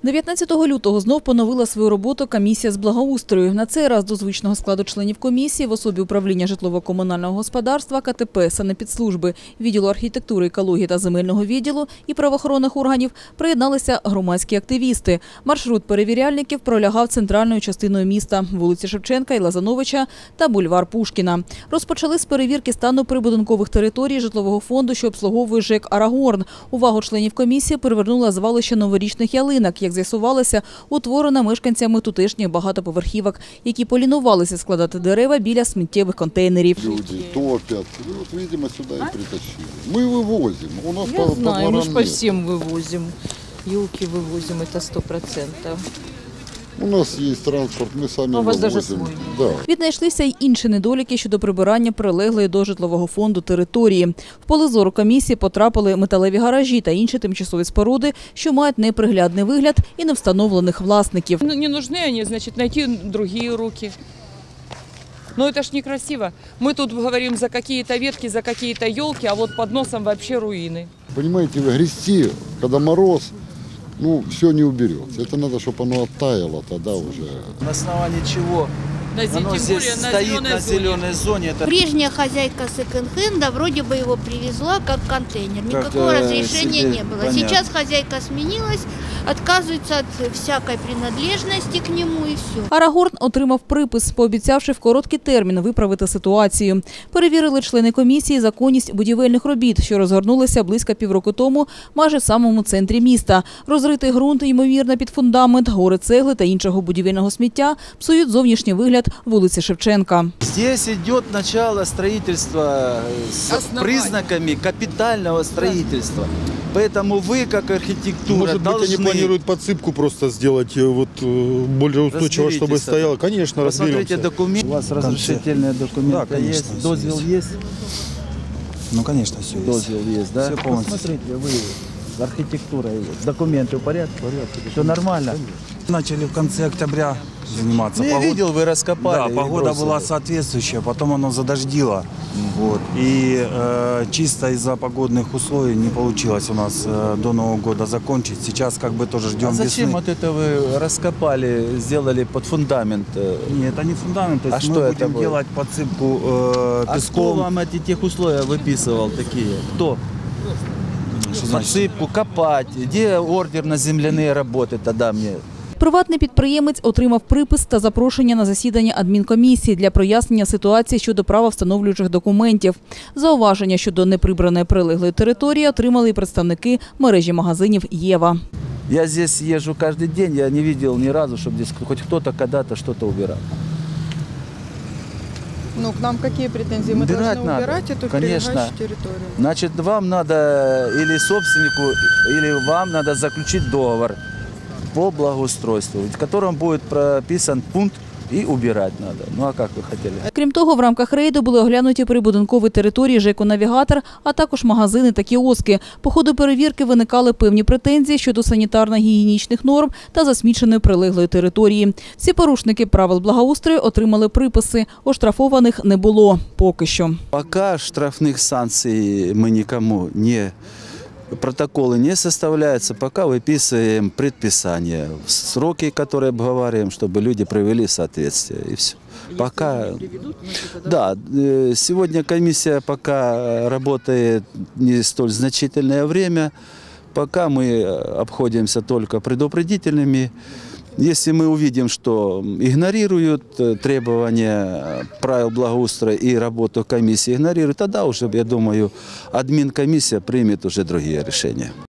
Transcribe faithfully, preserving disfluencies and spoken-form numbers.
дев'ятнадцятого лютого знов поновила свою роботу комісія з благоустрою. На цей раз до звичного складу членів комісії в особі управління житлово-комунального господарства, ка те пе, санепідслужби, відділу архітектури, екології та земельного відділу і правоохоронних органів приєдналися громадські активісти. Маршрут перевіряльників пролягав центральною частиною міста – вулиці Шевченка і Лазановича та бульвар Пушкіна. Розпочали з перевірки стану прибудинкових територій житлового фонду, що обслуговує ЖЕК «Арагорн». Увагу членів комісії привернуло звалище новорічних ялинок. Як з'ясувалося, утворена мешканцями тутешніх багатоповерхівок, які полінувалися складати дерева біля сміттєвих контейнерів. Люди топять. От, видимо, сюди і притащили. Ми вивозимо. У нас Я по, знаю, по мы же по всем вывозим. Елки вывозим, это сто процентов. У нас є транспорт, ми самі У вас вивозимо. даже свой. Да. Віднайшлися й інші недоліки щодо прибирання прилеглої до житлового фонду території. В поле зору комісії потрапили металеві гаражі та інші тимчасові споруди, що мають неприглядний вигляд і невстановлених власників. Ну, не нужны они, значит, найти другие руки. Но это ж некрасиво. Мы тут говорим за какие-то ветки, за какие-то елки, а вот под носом вообще руины. Понимаете, вы грести, когда мороз, ну, все не уберется. Это надо, чтобы оно оттаяло тогда уже. На основании чего? На, Оно тем здесь более на стоит зеленой на зоне. зеленой зоне. Это Прежняя хозяйка секонд-хенда вроде бы его привезла как контейнер. Никакого Как, э, разрешения себе не было. понятно. Сейчас хозяйка сменилась, отказывается от всякой принадлежности к нему и все. «Арагорн» отримав припис, пообіцявши в короткий термін виправити ситуацію. Перевірили члени комісії законність будівельних робіт, що розгорнулися близько півроку тому майже в самому центрі міста. Розритий ґрунт, ймовірно, під фундамент, гори цегли та іншого будівельного сміття псують зовнішній вигляд вулиці Шевченка. Здесь идет начало строительства с Основание. признаками капитального строительства. Поэтому вы, как архитектура, Может быть, они должны... планируют подсыпку просто сделать э, вот, э, более устойчиво, Разберитесь чтобы это. стояло. Конечно, Посмотрите разберемся. документы. У вас разрешительные документы Да, конечно, есть? всё Дозвел есть. есть? Ну, конечно, все есть. Дозвел есть, да? Всё полностью. Посмотрите, вы с архитектурой, документы в порядке? Все нормально? Начали в конце октября заниматься. Ну, я Погода- видел, вы раскопали. Да, и погода бросили. была соответствующая, потом оно задождило. Вот. И э, чисто из-за погодных условий не получилось у нас э, до Нового года закончить. Сейчас как бы тоже ждем А зачем весны. вот это вы раскопали, сделали под фундамент? э, Нет, это не фундамент, то А есть что мы это будем будет? делать подсыпку э, А кто песком. вам эти тех условия выписывал такие? Кто? Что значит? Подсыпку, копать. Где ордер на земляные работы тогда мне? Приватний підприємець отримав припис та запрошення на засідання адмінкомісії для прояснення ситуації щодо правовстановлюючих документів. Зауваження щодо неприбраної прилеглої території отримали і представники мережі магазинів «Єва». Я здесь езжу каждый день, я не видел ни разу, чтобы здесь хоть кто-то когда-то что-то убирал. Ну, к нам какие претензии? Мы Убирать должны надо, убирать эту конечно. прилегающую территорию. Значит, вам надо или собственнику, или вам надо заключить договор по благоустройству, в котором будет прописан пункт и убирать надо. Ну а как вы хотели? Крім того, в рамках рейду були оглянуті прибудинкові території ЖЕКу «Навігатор», а також магазини та кіоски. По ходу перевірки виникали певні претензії щодо санітарно-гігієнічних норм та засміченої прилеглої території. Всі порушники правил благоустрою отримали приписи. Оштрафованих не було поки що. Пока штрафных санкций мы никому не... Протоколы не составляются, пока выписываем предписания, сроки, которые обговариваем, чтобы люди привели в соответствие. И все. Пока... Да, э, сегодня комиссия пока работает не столь значительное время, пока мы обходимся только предупредительными. Если мы увидим, что игнорируют требования правил благоустройства и работу комиссии игнорируют, тогда уже, я думаю, админкомиссия примет уже другие решения.